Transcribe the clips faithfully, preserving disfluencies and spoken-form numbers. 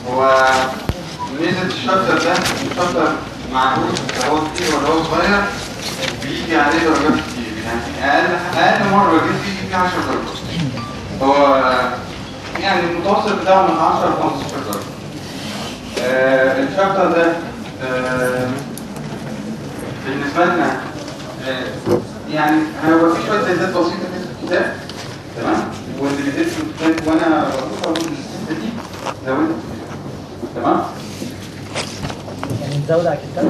هو ميزة الشابتر ده الشابتر معقول هو كتير ولا هو صغير بيجي عليه درجات كتير، يعني أقل أقل مرة جيت فيه فيه عشر درجات. هو يعني المتوسط بتاعه من عشرة ل خمستاشر درجة. آه الشابتر ده آه بالنسبة لنا آه يعني هو في شوية زيادات بسيطة كده في الكتاب، تمام؟ واللي بيدرس في الكتاب وأنا بقول أقول الحتة دي زودت تمام؟ يعني نزود على الكتاب؟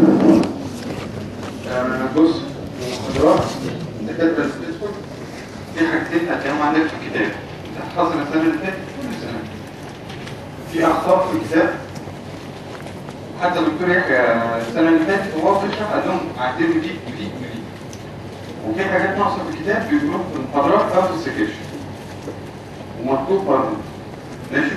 آه بص محاضرات الدكاترة اللي بتدخل في حاجتين هتلاقيهم عندك في الكتاب. أنت حافظ السنة اللي فاتت كل سنة. في أخطاء في الكتاب حتى الدكتور يحيى السنة اللي فاتت وهو بيشرح قال لهم عدلوا دي ودي ودي. وفي حاجات ناقصة في الكتاب بيقولوها في المحاضرات أو في السكاشن. ومطلوب برضه. ماشي؟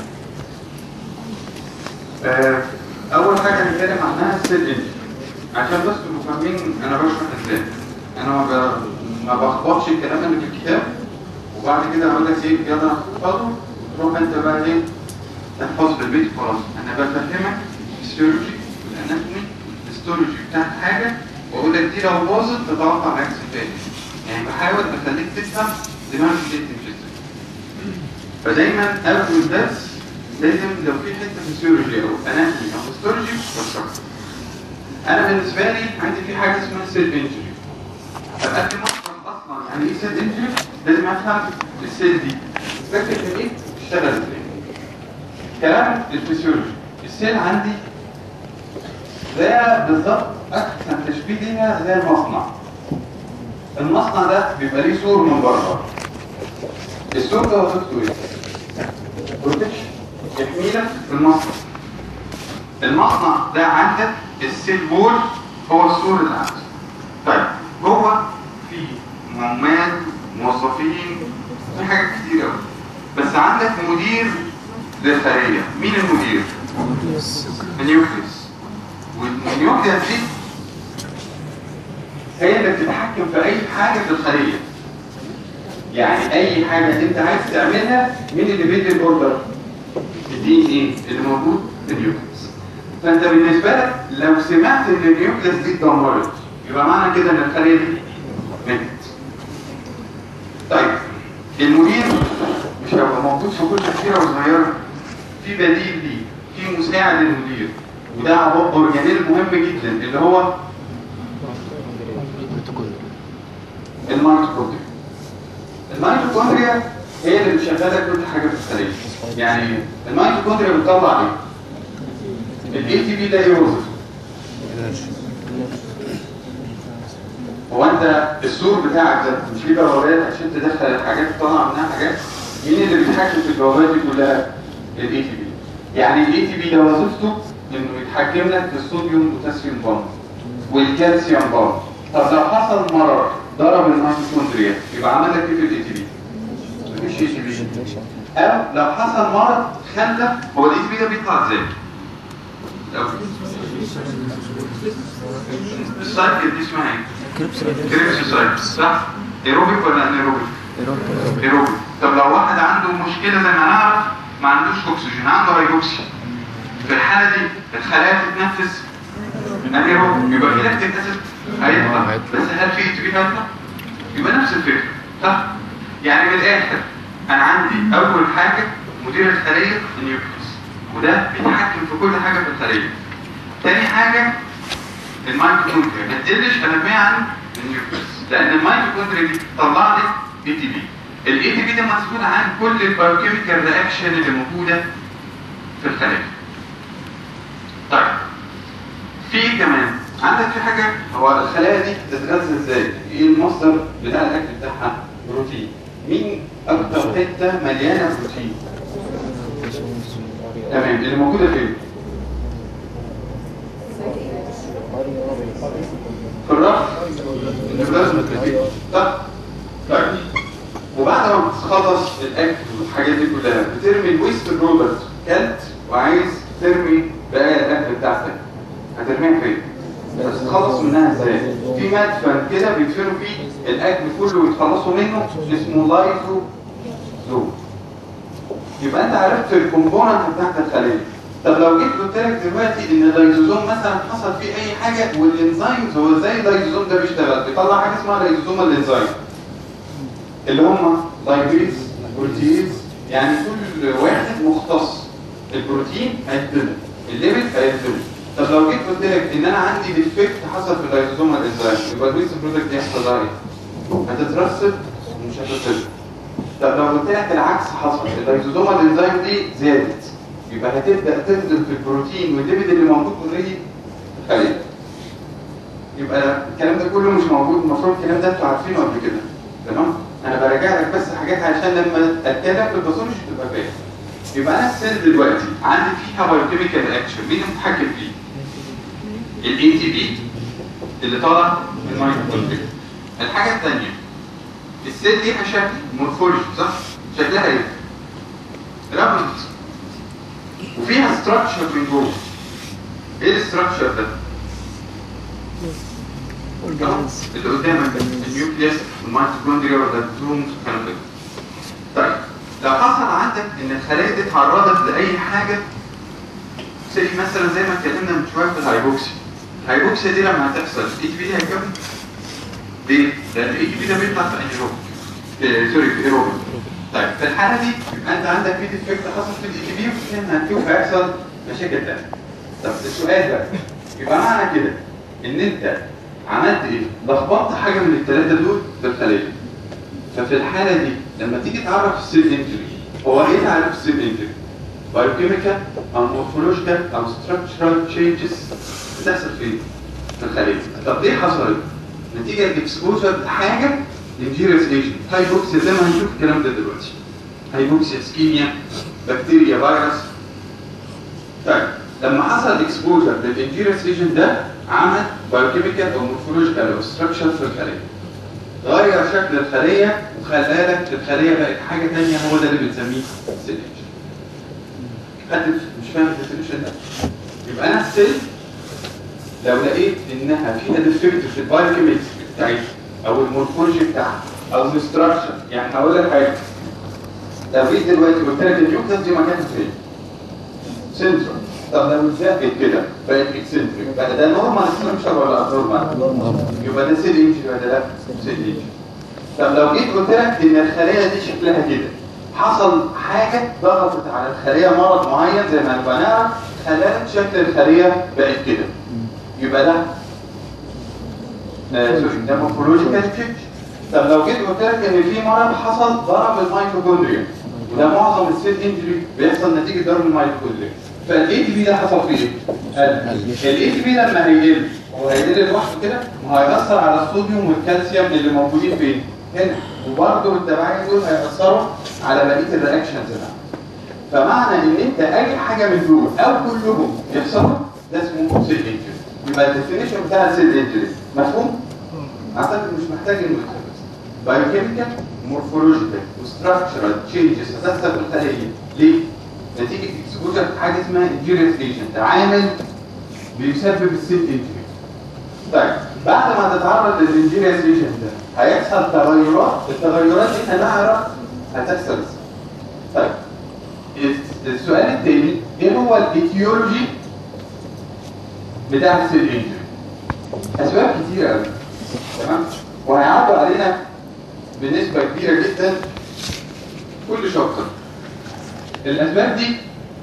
آه أول حاجة هنتكلم عنها السيل انجن. عشان بس تبقوا فاهمين أنا بشرح إزاي. أنا ما ما بخبطش الكلام اللي في الكتاب وبعد كده هقول لك إيه يلا احفظه وتروح أنت بقى إيه تحفظ في البيت خلاص. أنا بفهمك الفسيولوجي والأناتومي والهيستولوجي بتاعت حاجة وأقول لك دي لو باظت تتوقع العكس التاني. يعني بحاول أخليك تفهم دماغ البيت إزاي. فدايما أول درس لازم لو في حته فيسيولوجي او اناتومي او هيستولوجي بشرحها. انا بالنسبه لي عندي في حاجه اسمها سيل انجري. فقبل ما اشرح اصلا يعني ايه سيل انجري لازم افهم السيل دي فكره ايه بتشتغل ازاي. كلام الفسيولوجي السيل عندي زي بالظبط احسن تشبيه ليها زي المصنع. المصنع ده بيبقى ليه سور من بره. السور ده وظيفته ايه؟ بروتكشن يحميلك في المصنع. المصنع ده عندك السيل وول هو السور اللي عندك. طيب جوه في عمال موظفين في حاجات كتير قوي بس عندك مدير للخليه. مين المدير؟ النيوكليس. والنيوكليس دي هي اللي بتتحكم في اي حاجه في الخليه. يعني اي حاجه انت عايز تعملها مين اللي بيدي الاوردر؟ الدي ان ايه اللي موجود في النيوكليس. فانت بالنسبه لك لو سمعت ان النيوكليس دي اتدمرت يبقى معنى كده ان الخليه دي ماتت. طيب المدير مش هيبقى موجود في كل كبيره وصغيره، في بديل ليه، في مساعد للمدير وده اورجانيل مهم جدا اللي هو الميتوكوندريا. الميتوكوندريا هي اللي بتشغلك كل حاجه في الخليه. يعني الميتوكوندريا بتطلع ايه؟ الاي تي بي ده ايه وظيفته؟ هو انت السور بتاعك ده مش ليه بوابات عشان تدخل الحاجات تطلع منها حاجات؟ مين اللي بيتحكم في البوابات دي كلها؟ الاي تي بي. يعني الاي تي بي ده وظيفته انه يتحكم لك في الصوديوم بوتاسيوم بوند والكالسيوم بوند. طب لو حصل مرض ضرب الميتوكوندريا يبقى عمل لك ايه في الاي تي بي؟ مفيش اي تي بي. او لو حصل مرض خلى هو الاي تي بي ده بيطلع ازاي؟ السايكل دي اسمها ايه؟ كريبس سايكل صح؟ ايروبيك ولا انيروبيك؟ ايروبيك. طب لو واحد عنده مشكله زي ما نعرف ما عندوش اكسجين عنده هيبوكسيا في الحاله دي الخلايا تتنفس انيروبيك يبقى في لاكتيك اسيد هيطلع بس هل في اي تي بي هيطلع؟ يبقى نفس الفكره صح؟ يعني من الاخر انا عندي اول حاجه مدير الخليه النيوكليس وده بيتحكم في كل حاجه في الخليه. تاني حاجه الميتوكوندريا ما تقلش اهميه عن النيوكليس لان الميتوكوندريا دي بتطلع لي اي تي بي. الاي تي بي ده مسؤول عن كل البايوكيميكال رياكشن اللي موجوده في الخليه. طيب في كمان عندك في حاجه هو الخلايا دي بتتغذى ازاي؟ ايه المصدر بتاع الاكل بتاعها؟ بروتين. مين اكتر حته مليانه بروتين؟ تمام اللي موجوده فين؟ في الرف النيوبلازم صح؟ طيب وبعد ما بتخلص الاكل والحاجات دي كلها بترمي الويست برودكت كلت وعايز ترمي بقى الاكل بتاعتك هترميها فين؟ بس تخلص منها ازاي؟ في مدفن كده بيدفنوا فيه الاكل كله ويتخلصوا منه اسمه لايزو زوم. يبقى انت عرفت الكومبوننت بتاعت الخليه طب لو جيت قلت لك دلوقتي ان اللايزوزوم مثلا حصل فيه اي حاجه والانزيمز هو ازاي اللايزوزوم ده بيشتغل؟ بيطلع حاجه اسمها لايزوزومال انزيم اللي هم لايبيز بروتيز، يعني كل واحد مختص. البروتين هيتطلب، الليبيد هيتطلب. طب لو جيت قلت لك ان انا عندي ديفكت حصل في اللايزوزومال انزيم، يبقى الويست برودكت دي هيحصل لها ايه؟ هتترسب ومش هتتطلب. طب لو قلت لك العكس حصل، اللايزوزومال انزيم دي زادت، يبقى هتبدا تنزل في البروتين والليبيد اللي موجود اوريدي في الخليه. يبقى الكلام ده كله مش موجود، المفروض الكلام ده انتوا عارفينه قبل كده، تمام؟ انا براجع لك بس حاجات عشان لما اتكلم في الباثولوجي تبقى فاهم. يبقى انا السيل دلوقتي عندي فيها بايوكيميكال رياكشن، مين المتحكم فيه؟ الاي تي بي اللي طالع من الميتوكوندريا. الحاجه الثانيه، السيل ليها شكل مورفولوجي، صح؟ شكلها ايه؟ رابط، وفيها ستراكشر من جوه. ايه الستراكشر ده؟ اللي قدامك ده النيوكليس والميتوكوندريا والريبوزومز والكلام ده. طيب لو حصل عندك ان الخلايا دي اتعرضت لاي حاجه، زي مثلا زي ما اتكلمنا من شويه في الهايبوكسيا. الهايبوكسيا دي لما هتحصل الاي تي بي دي هيكمل. ليه؟ لان الاي تي بي ده بيطلع في انيروبيك سوري في ايروبيك. طيب في الحاله دي يبقى انت عندك في ديفكت حصل في الاي تي بي، وفي هنشوف هيحصل مشاكل ثانيه. طب السؤال بقى، يبقى معنى كده ان انت عملت ايه؟ لخبطت حاجه من الثلاثه دول في الخليه. ففي الحاله دي لما تيجي تعرف السيل انجري، هو ايه تعرف السيل انجري؟ بايوكيميكال او مورفولوجيكال او ستراكشرال تشينجز بتحصل فين؟ في الخليه. طب ليه حصلت؟ نتيجه الاكسبوجر لحاجه انجيريس ايجنت، هايبوكسيا زي ما هنشوف الكلام ده دلوقتي. هايبوكسيا، اسكيميا، بكتيريا، فيروس. طيب لما حصل اكسبوجر للانجيريس ايجنت ده عمل بايوكيميكال او مورفولوجيكال او ستراكشر في الخليه. غير شكل الخليه وخلى لك الخليه بقت حاجه ثانيه، هو ده اللي بنسميه سيل انجري. حد مش فاهم الديفينيشن ده؟ يبقى انا السيل لو لقيت انها فيها ديفكت في البايوكيميكس بتاعتها او المورفولوجي بتاعها او الاستراكشر، يعني هقول لك حاجه. لو جيت دلوقتي قلت لك النيوكليس دي مكانها فين؟ سنترال. طب لو اتزقت كده بقت اكسنتريك، بقى ده نورمال ستراكشر ولا ابنورمال؟ يبقى ده سيل انجري ولا لا؟ سيل انجري. طب لو جيت قلت لك ان الخليه دي شكلها كده، حصل حاجه ضغطت على الخليه مرض معين زي ما نبقى نعرف، خلت شكل الخليه بقت كده، يبقى ده آه سوري ده مورفولوجيكال تشينج. طب لو جيت قلت لك ان في مرض حصل ضرب الميتوكوندريا، وده معظم السيل انجري بيحصل نتيجه ضرب الميتوكوندريا. فالاي تي بي ده حصل فيه ايه؟ الاي تي بي لما هيقل، هو هيقل لوحده كده وهيأثر على الصوديوم والكالسيوم اللي موجودين فين؟ هنا. وبرضه التبعين دول هيأثروا على بقيه الرياكشنز بتاعتك. فمعنى ان انت اي حاجه من دول او كلهم يحصلوا ده اسمه سيل انجري. يبقى الديفينيشن بتاع السيل انجري مفهوم؟ اعتقد مش محتاج انه يتحفظ. بايوكيميكال، مورفولوجيكال وستراكشرال تشينجز هتحصل في الخليه. ليه؟ نتيجه اكسبوجر حاجه اسمها انجيريس ايجنت، عامل بيسبب السيل انجري. طيب بعد ما تتعرض للانجيريس ايجنت ده هيحصل تغيرات، التغيرات دي هنعرف هتحصل ازاي. طيب السؤال الثاني، ايه هو الايتيولوجي بتاع السيل انجري؟ اسباب كتيره قوي، تمام؟ وهيعدوا علينا بنسبه كبيره جدا كل شابتر. الاسباب دي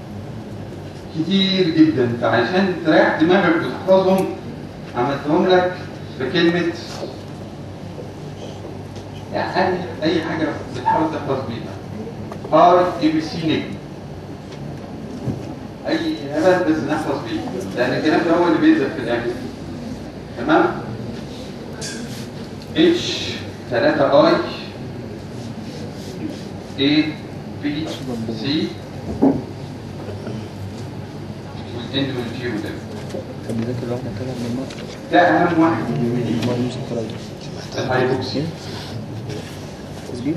كتير جدا، فعشان تريح دماغك وتحفظهم عملتهم لك بكلمه يعني اي حاجه بتحاول تحفظ بيها. ار اي بي سي نجم، اي هبل بس نحفظ بيه، لان الكلام ده هو اللي بينزل في الاخر، تمام؟ اتش ثلاثة اي اي بي سي والان والجي وده. طب بذاكر واحدة كده من المرة؟ ده اهم واحد. الهايبوكسيا تسجيل؟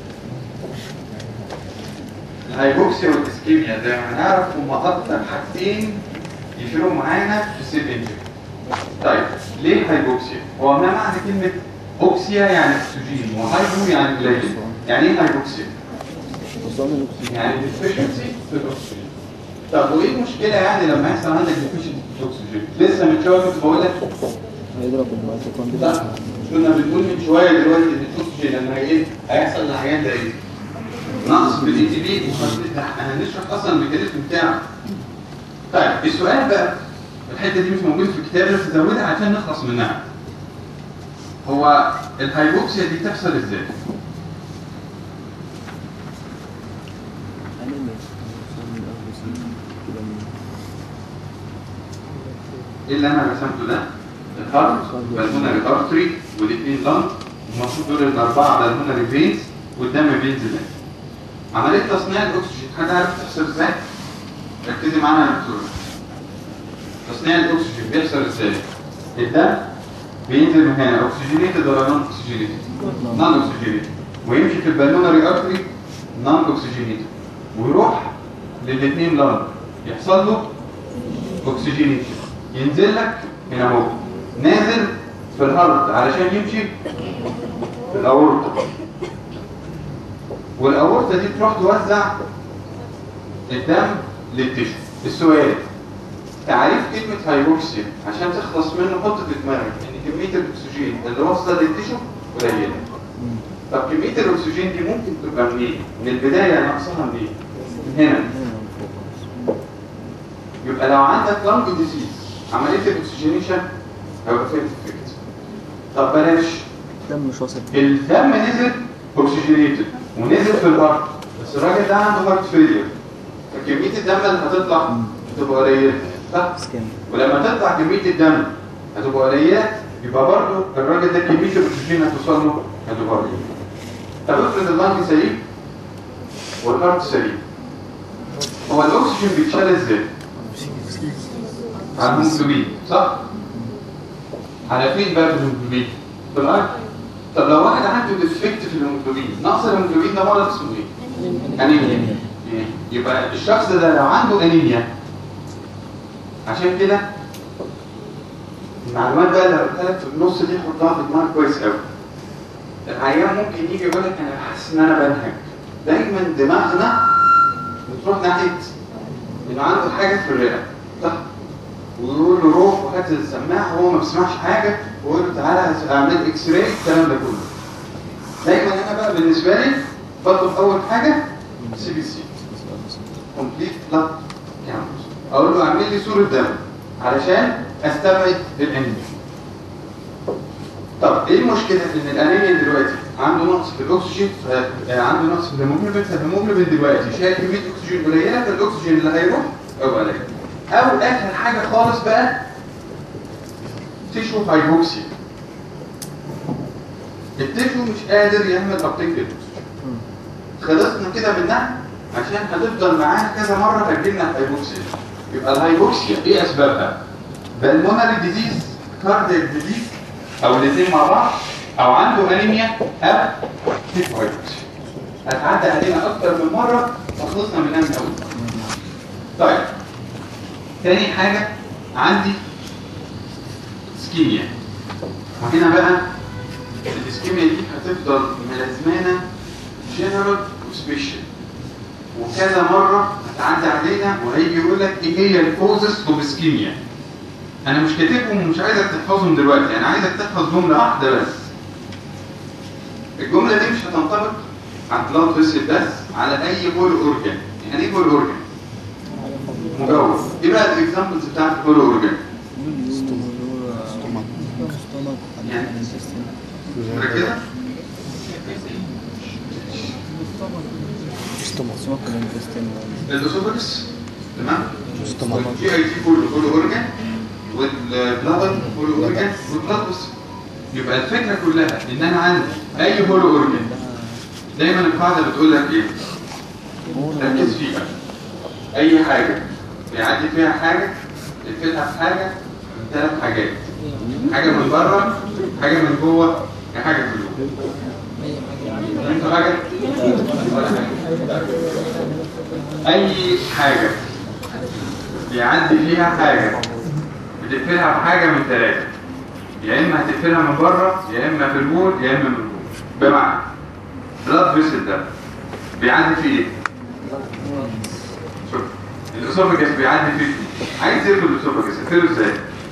الهايبوكسيا والاسكيميا زي ما هنعرف هم اكتر حاجتين يفرقوا معانا في السيل انجري. طيب ليه هايبوكسيا؟ هو ما معنى كلمة اوكسيا؟ يعني اكسجين، وهايبو يعني قليل. يعني ايه هايبوكسيا؟ يعني ديفيشنسي في الاكسجين. طب وايه المشكله يعني لما يحصل عندك ديفيشنت اكسجين؟ لسه من شويه كنت بقول لك هيضرب الميتوكوندريا. لا كنا بنقول من شويه دلوقتي ان الاكسجين لما ايه هيحصل للعيان ده ايه؟ نقص في الاي تي بي. احنا هنشرح اصلا الميكانيزم بتاعه. طيب السؤال بقى، الحته دي مش موجوده في الكتاب بس زودها عشان نخلص منها. هو الهايبوكسيا دي تحصل ازاي؟ ايه اللي انا رسمته ده؟ الهارت بالمونري ارتري والاثنين لانج، المفروض دول الاربعه بالمونري فينز والدم بينزل منهم. عمليه تصنيع الاكسجين حد عارف تحصل ازاي؟ ركزي معانا يا دكتور. تصنيع الاكسجين بيحصل ازاي؟ الدم بينزل من هنا اوكسجينيتد ولا نون اوكسجينيتد؟ نون اوكسجينيتد، ويمشي في البالمونري ارتري نون اوكسجينيتد، ويروح للاثنين لانج يحصل له اوكسجينيتد، ينزل لك هنا اهو، نازل في الهارت علشان يمشي في الاورطه، والاورطه دي تروح توزع الدم للتشو. السؤال، تعريف كلمه هايبوكسيا عشان تخلص منه حط في دماغك ان كميه الاكسجين اللي واصله للتشو قليله. طب كميه الاكسجين دي ممكن تبقى منين؟ من البدايه ناقصها منين؟ من هنا. يبقى لو عندك لانج ديزيز عمليه الاكسجينيشن هيبقى فين افكت. طب بلاش الدم مش واصل، الدم نزل اوكسجينيتد ونزل في الهارت، بس الراجل ده عنده هارت فيلير، فكميه الدم اللي هتطلع هتبقى قليله صح؟ ولما تطلع كميه الدم هتبقى قليله، يبقى برضه الراجل ده كميه الاكسجين هتوصل له هتبقى قليله. طب افرض اللانج سليم والهارت سليم، هو الاكسجين بيتشال ازاي؟ على الهيموجلوبين صح؟ على فين بقى الهيموجلوبين؟ في الارض. طب لو واحد عنده ديفكت في الهيموجلوبين، نقص الهيموجلوبين ده مرض اسمه ايه؟ انيميا. يبقى الشخص ده لو عنده انيميا، عشان كده المعلومات بقى اللي قلتها لك في النص دي حطها في دماغك كويس قوي. العيان ممكن يجي يقول لك انا حاسس ان انا بنهج. دايما دماغنا بتروح ناحيه انه عنده حاجه في الرئه صح؟ ويقول له روح وهات السماعه وهو ما بيسمعش حاجه، ويقول له تعالى اعمل اكس راي الكلام ده كله. دايما انا بقى بالنسبه لي بطلب اول حاجه سي بي سي كومبليت بلاد كاونت، اقول له اعمل لي صوره دم علشان استبعد الانيميا. طب ايه المشكله؟ ان الانيميا دلوقتي عنده نقص في الاكسجين، عنده نقص في الهيموجلوبين، فالهيموجلوبين دلوقتي شايل كميه اكسجين قليله، فالاكسجين اللي هيروح هيبقى قليل. او اخر حاجه خالص بقى تيشو هايبوكسيا. التيشو مش قادر يعمل ابتيك للاكسجين. خلصنا كده منها عشان هتفضل معانا كذا مره تجيلنا الهايبوكسيا. يبقى الهايبوكسيا ايه اسبابها؟ بالمونري ديزيز، كاردياك ديزيز، او الاثنين مع بعض، او عنده انيميا او تيشو هايبوكسيا. هتعدي علينا اكتر من مره فخلصنا منها من اول. طيب تاني حاجة عندي اسكيميا، وهنا بقى الاسكيميا دي هتفضل ملازمانة جنرال وسبيشال، وكذا مرة هتعدي علينا وهيجي يقول لك ايه هي الكوزس اوف اسكيميا. انا مش كاتبهم ومش عايزك تحفظهم دلوقتي، انا عايزك تحفظ جملة واحدة بس. الجملة دي مش هتنطبق على البلاد فيسل بس، على اي بول اورجان. يعني ايه بول اورجان؟ مجوف. ايه بقى الاكزامبلز بتاعت البول اورجان؟ يعني مركزة؟ الاسوفاجس تمام؟ والجي اي تي كله بول اورجان، والبلادر بول اورجان، والبلادوس. يبقى الفكرة كلها ان انا عندي اي بول اورجان دايما القاعدة بتقول لك ايه؟ ركز فيها. اي حاجة بيعدي فيها حاجة تقفلها في حاجة من ثلاث حاجات، حاجة من بره، حاجة من جوه، حاجة في جوه. انتوا حاجة؟ ولا حاجة. أي حاجة بيعدي فيها حاجة بتقفلها بحاجة من ثلاثة، يا إما هتقفلها من بره، يا إما في الوول، يا إما من جوه. بمعنى بلاد فيسل ده بيعدي فيه إيه؟ شوف الاسوفاجس بيعدي فيه، عايز يقفل الاسوفاجس يقفله ازاي؟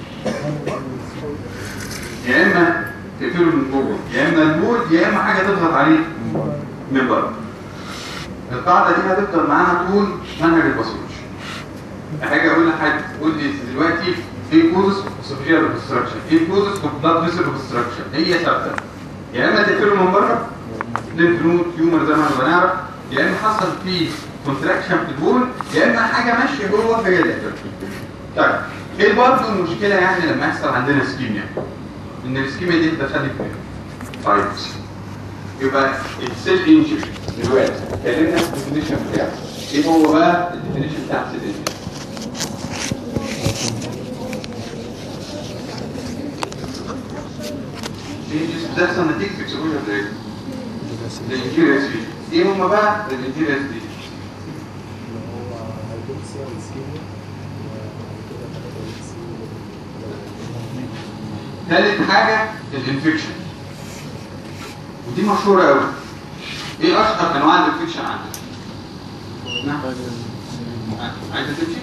يا اما تقفله من جوه، يا اما البول، يا اما حاجه تضغط عليه من بره. القاعده دي هتفضل معانا طول منهج الباثولوجي. هاجي اقول لحد قول لي دلوقتي ايه كوزس اسوفاجيال اوبستراكشن، ايه كوزس بلاد فيسل اوبستراكشن، هي ثابته. يا اما تقفله من بره لينف نود تيومر زي ما احنا بنعرف، يا اما حصل فيه كونتراكشن في البول، يا اما حاجه ماشيه جوه هي اللي تقفل. طيب ايه برضه المشكله يعني لما يحصل عندنا اسكيميا؟ ان الاسكيميا دي دخلت فين؟ طيب يبقى السيل انجري دلوقتي اتكلمنا في الديفينيشن بتاعه. ايه هو بقى الديفينيشن بتاع السيل انجري؟ changes بتحصل نتيجه اكسبوجر لايه؟ للانتيريور سي. ايه هم بقى الانتيريور سي؟ ثالث حاجه الانفكشن، ودي مشهوره قوي. ايه اشهر انواع الانفكشن عندك؟ نعم عايزه تمشي؟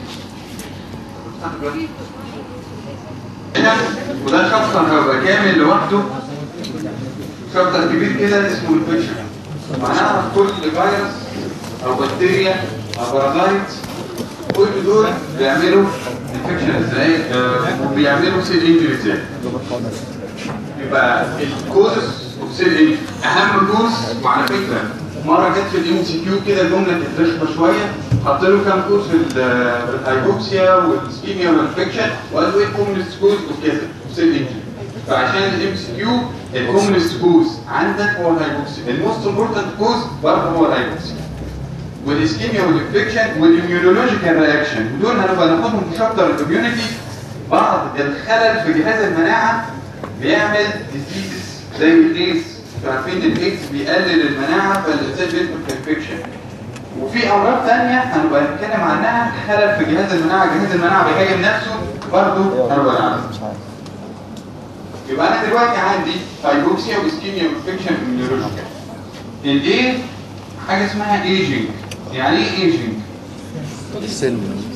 وده شابتر هيبقى كامل لوحده، شابتر كبير كده اسمه انفكشن. وهنعرف كل فيروس او بكتيريا او بارازايت كل دول بيعملوا انفكشن ازاي وبيعملوا سيل انجري ازاي. يبقى الكوزس اوف سيل انجري اهم كوز. وعلى فكره مره جت في الام سي كيو كده جمله كانت رخمه شويه، حط له كام كوز في الهايبوكسيا والسكيميا والانفكشن وقال له ايه الكومنست كوز اوف كذا اوف سيل انجري. فعشان الام سي كيو الكومنست كوز عندك هو الهايبوكسيا، الموست امبورتنت كوز برضه هو الهايبوكسيا والاسكيميا والانفكشن والاميونولوجيكال رياكشن، ودول هنبقى ناخدهم في شابتر الاميونيتي. بعض الخلل في جهاز المناعه بيعمل ديزيز زي الايدز، عارفين الايدز بيقلل المناعه فالانسان بيدخل في انفكشن. وفي امراض ثانيه هنبقى نتكلم عنها خلل في جهاز المناعه، جهاز المناعه بيهاجم نفسه برضه هنبقى نعرفها. يبقى انا دلوقتي عندي هايبوكسيا واسكيميا وانفكشن اميونولوجيكال. الايه حاجه اسمها ايجينج. يعني ايه ايجينج؟ السن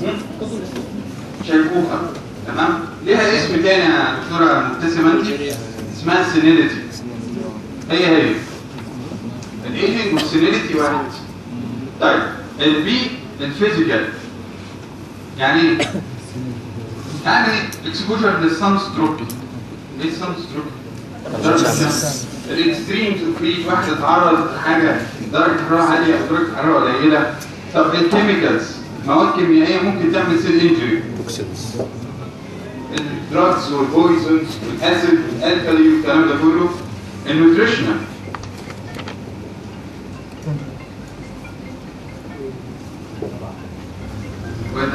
شايفوها تمام؟ ليها اسم تاني يا دكتوره مبتسمه انت، اسمها سينيليتي. هي هي الايجينج والسينيليتي واحد. طيب البي الفيزيكال يعني ايه؟ يعني اكسبوجر للسان ستروك. ايه السان ستروك؟ درجه الشمس. الاكستريمز اوف واحد اتعرض لحاجه درجه حراره عاليه او درجه حراره قليله. طب الكيميكالز مواد كيميائيه ممكن تعمل سيل انجري. الدراجز والبويزنز والاسيد والالكالي والكلام ده كله. النيوتريشنال وده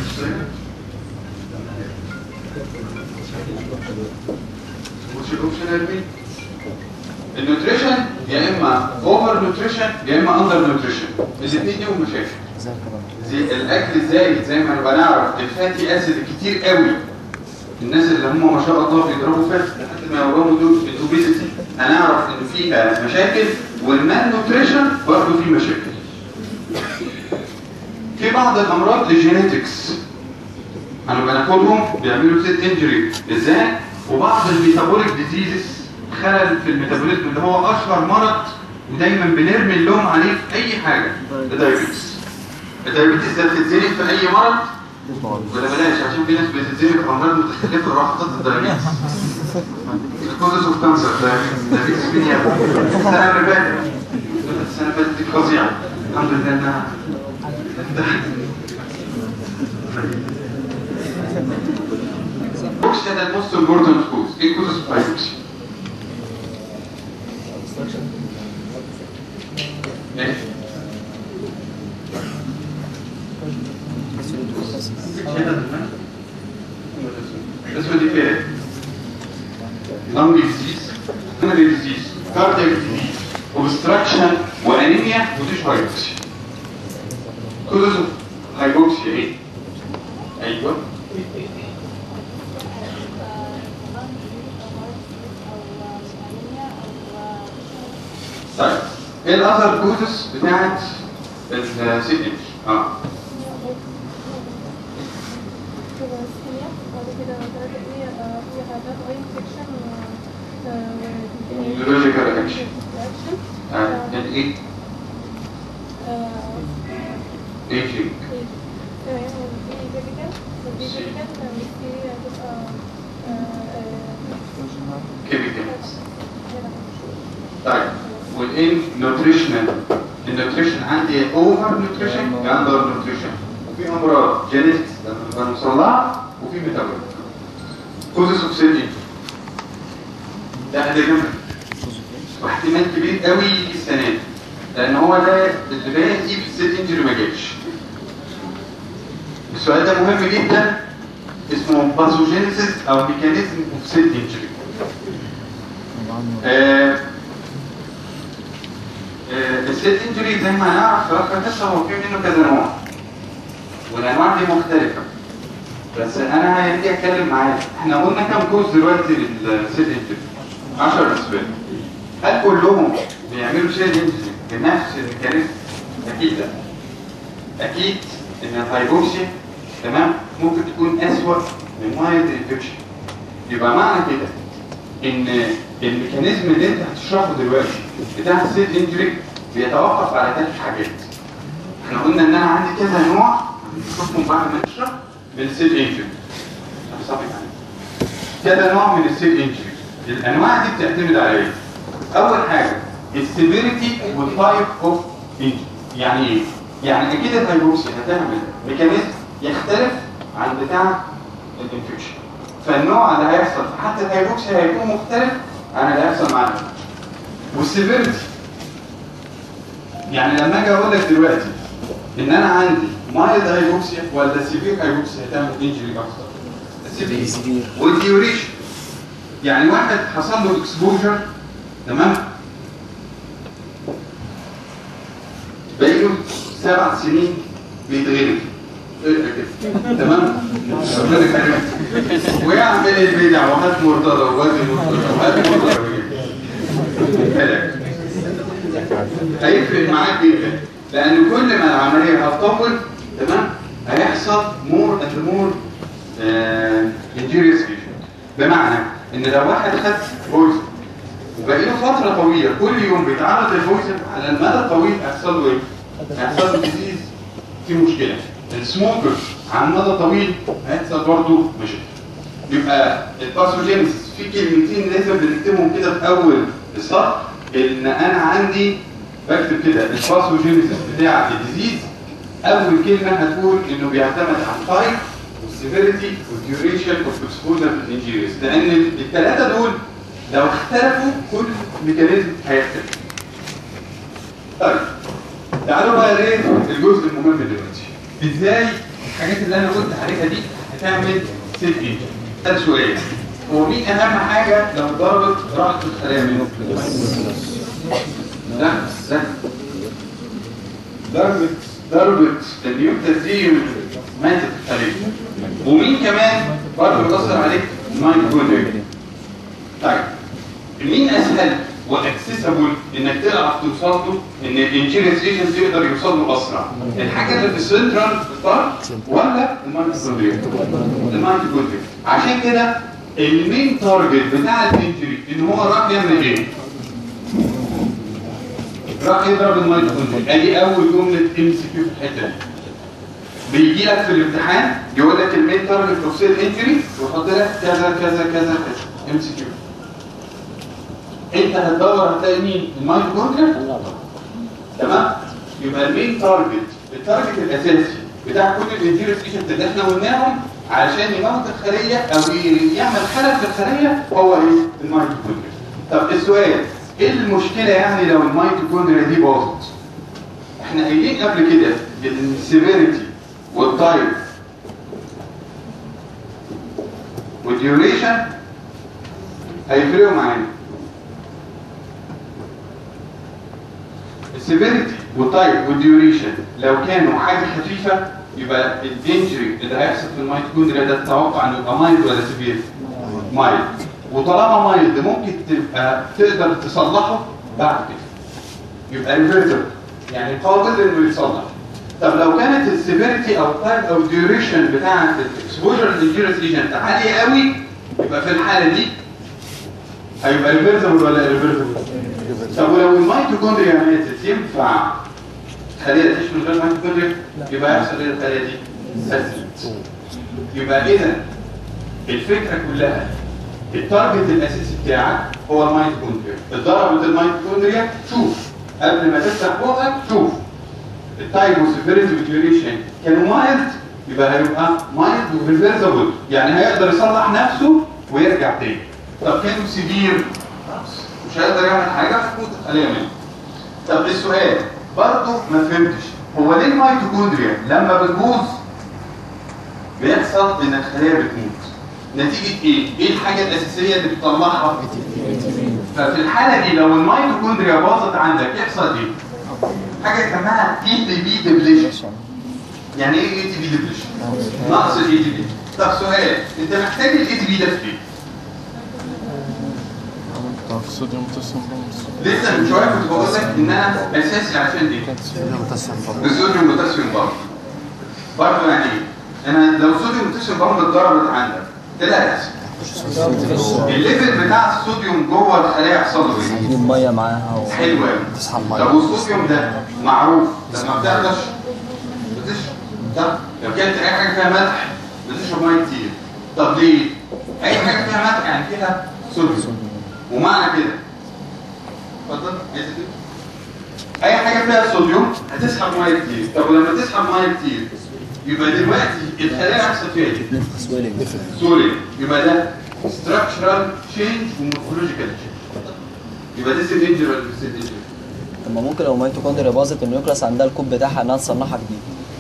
مش الاوبشنال مين؟ النيوتريشن يا اما اوفر نيوتريشن يا اما اندر نيوتريشن، الاثنين ليهم مشاكل. زي الاكل ازاي زي ما نبقى نعرف الفاتي اسيد كتير قوي، الناس اللي هم ما شاء الله بيضربوا فات لحد ما يورموا دول الاوبيزيتي هنعرف ان فيها مشاكل، والمان نيوتريشن برضه فيه مشاكل. في بعض الامراض الجينيتكس هنبقى ناخدهم بيعملوا سيل انجري ازاي، وبعض الميتابوليك ديزيزز خلل في الميتابوليزم اللي هو اشهر مرض ودايما بنرمي اللوم عليه في اي حاجه، الدايابيتس. الدايابيتس ده بتتزنق في اي مرض ولا بلاش، عشان في ناس بتتزنق في امراض متخلفه وراح حاطط الدايابيتس. الكوزز اوف كانسر دايابيتس مين يا ابني؟ السنه اللي فاتت السنه اللي فاتت دي فظيعه، الحمد لله انها هايبوكسيا ده الموست امبورتنت كوز. ايه كوزز اوف هايبوكسيا؟ ايه؟ اسمه دي فين؟ لانج ديزيز، كورونري ديزيز، كاردياك ديزيز، اوبستراكشن وانيميا، وديش هايبوكسيا. كوزز اوف هايبوكسيا ايه؟ ايوه طيب ايه الاثر كوزس بتاعت السيل انجري؟ اه هيبوغلايسيميا، بعد كده ثلاثة هي هي حاجات غير انفكشن نيورولوجيكال اكشن. الايه؟ ايجينج. تمام. ودي فيزيكال ودي فيزيكال ودي هتبقى كيميكال. طيب والان نوتريشنال، النوتريشن عندي اوفر نوتريشن اندر نوتريشن، وفي امراض جينيتكس لما بنوصل لها، وفي ميتابوليك كوزس اوف سيل. ده ده جنب واحتمال كبير قوي يجي السنه دي، لان هو ده اللي باقي في السيل انجري ما جاش. السؤال ده مهم جدا، اسمه باثوجينيسيس او ميكانيزم اوف سيل انجري. السيل انجري زي ما هنعرف في اخر الحصه هو في منه كذا نوع، والانواع دي مختلفه، بس انا هيجي اتكلم معاك. احنا قلنا كام كوز دلوقتي للسيل انجري؟ عشرة اسباب. هل كلهم بيعملوا سيل انجري بنفس الميكانيزم؟ اكيد لا. اكيد ان الهايبوكسيا تمام ممكن تكون اسوأ من مايلد انفكشن. يبقى معنى كده ان الميكانيزم اللي انت هتشرحه دلوقتي بتاع السيل انجري بيتوقف على ثلاث حاجات. احنا قلنا ان انا عندي كذا نوع هنشوفهم بعد ما نشرح من السيل انجري. كذا نوع من السيل انجري. الانواع دي بتعتمد على ايه؟ اول حاجه السيفيريتي والتايب اوف انجري. يعني ايه؟ يعني اكيد الهايبوكسيا هتعمل ميكانيزم يختلف عن بتاع الانفكشن، فالنوع اللي هيحصل في حتى الهايبوكسيا هيكون مختلف عن اللي هيحصل مع الانفكشن. والسيفيريتي يعني لما اجي اقول لك دلوقتي ان انا عندي مايلد هايبوكسيا ولا سيفير هايبوكسيا هتعمل انجري اكتر؟ السيفير. والديوريشن يعني واحد حصل له اكسبوجر تمام بقاله سبع سنين بيتغلب تمام ربنا يكرمك ويعمل البدع وهات مرتضى وهات مرتضى وهات مرتضى هيفرق معاك جدا، لان كل ما العمليه هتطول تمام هيحصل مور اند مور انجيريوس فيشن. بمعنى ان لو واحد خد بويزن وبقى له فتره طويله كل يوم بيتعرض للبويزن، على المدى الطويل هيحصل له ايه؟ هيحصل له ديزيز، في مشكله. السموكر على المدى الطويل هيحصل برضه مشاكل. يبقى الباثوجينيسيس في كلمتين لازم بنكتبهم كده في اول السطر، ان انا عندي بكتب كده الباثوجينيسيس بتاع الديزيز. اول كلمه هتقول انه بيعتمد على التايب والسيفيريتي والديوريشن والاكسبوجر للانجيريز، لان الثلاثه دول لو اختلفوا كل ميكانيزم هيختلف. طيب تعالوا بقى ليه الجزء المهم دلوقتي. ازاي الحاجات اللي انا قلت عليها دي هتعمل سيل انجري؟ ده سؤال. هو مين اهم حاجه لو ضربت راحت الخلايا منه؟ لا لا ضربت ضربت النيوكليس دي ماتت الخليه. ومين كمان برضه بيأثر عليك؟ الميتوكوندريا. طيب مين اسهل واكسسبل انك تعرف توصل له، ان الانجيريس ريجنز يقدر يوصل له اسرع؟ الحاجه اللي في السنترال بارت ولا الميتوكوندريا؟ الميتوكوندريا. عشان كده المين تارجت بتاع الانجري ان هو راح يعمل ايه؟ راح يضرب الميتوكوندريا. ادي اول جمله ام سي كيو في الحته دي. بيجي لك في الامتحان يقول لك المين تارجت اوف سيل انجري ويحط لك كذا كذا كذا كذا ام سي كيو. انت هتدور هتلاقي مين؟ الميتوكوندريا. تمام؟ يبقى المين تارجت، التارجت الاساسي بتاع كل الانجيريس ايجنت اللي احنا قلناهم علشان يموت الخليه او يعمل خلل في الخليه هو ايه؟ الميتوكوندريا. طب السؤال، ايه المشكله يعني لو الميتوكوندريا دي باظت؟ احنا قايلين قبل كده ان السيفيريتي والتايب والديوريشن هيفرقوا معانا. السيفيريتي والتايب والديوريشن لو كانوا حاجه خفيفه يبقى الانجري اللي هيحصل في الميتوكوندريا ده تتوقع انه يبقى مايلد ولا سيفير؟ مايلد. وطالما مايلد ممكن تبقى تقدر تصلحه بعد كده. يبقى ريفيرسبل يعني قابل انه يتصلح. طب لو كانت السيفيريتي او التايب او الديوريشن بتاعت الاكسبوجر للانجيريس ليجن عاليه قوي، يبقى في الحاله دي هيبقى ريفرسبل ولا ريفرسبل؟ طب ولو الميتوكوندريا ماتت ينفع خليه تعيش من غير ميتوكوندريا؟ يبقى يحصل ايه الخليه دي؟ اسيد. يبقى اذا الفكره كلها التارجت الاساسي بتاعك هو الميتوكوندريا. اتضربت الميتوكوندريا شوف قبل ما تفتح بقك شوف التايب والسيفيريتي والديوريشن كانوا مايلد، يبقى هيبقى مايلد وريفرسبل، يعني هيقدر يصلح نفسه ويرجع تاني. طب كانوا سيفير مش هيقدر يعمل حاجه هتموت الخليه منه. طب السؤال برضه ما فهمتش، هو ليه الميتوكوندريا لما بتبوظ بيحصل ان الخليه بتموت؟ نتيجه ايه؟ ايه الحاجه الاساسيه اللي بتطلعها؟ ففي الحاله دي لو الميتوكوندريا باظت عندك يحصل ايه؟ حاجه اسمها اي تي بي ديبليشن. يعني ايه اي تي بي ديبليشن؟ نقص الاي تي بي. طب سؤال، انت محتاج الاي تي بي ده في ايه؟ صوديوم بوتاسيوم بومبس. لسه من شويه كنت بقول لك انها اساسي عشان ايه؟ صوديوم بوتاسيوم بومبس. الصوديوم بوتاسيوم بامب. برضه يعني ايه؟ انا لو صوديوم بوتاسيوم بامب اتضربت عندك طلع اسيد. الليفل بتاع الصوديوم جوه الخلايا يحصل له ايه؟ تجيب ميه معاها حلو قوي. تسحب ميه. طب والصوديوم ده معروف لما بتعطش بتشرب، صح؟ لو كانت اي حاجه فيها ملح بتشرب ميه كتير. طب ليه؟ اي حاجه فيها ملح يعني فيها صوديوم. ومعنى كده اتفضل يا سيدي اي حاجه فيها صوديوم هتسحب ميه كتير. طب ولما تسحب ميه كتير يبقى دلوقتي الخلايا هيحصل فيها ايه؟ سويلنج. سوري يبقى ده structural change ومورفولوجيكال change. يبقى ده سيلينجر ولا مش سيلينجر؟ طب ما ممكن لو ميتوكوندريا باظت النيوكلاس عندها الكود بتاعها انها تصنعها جديد.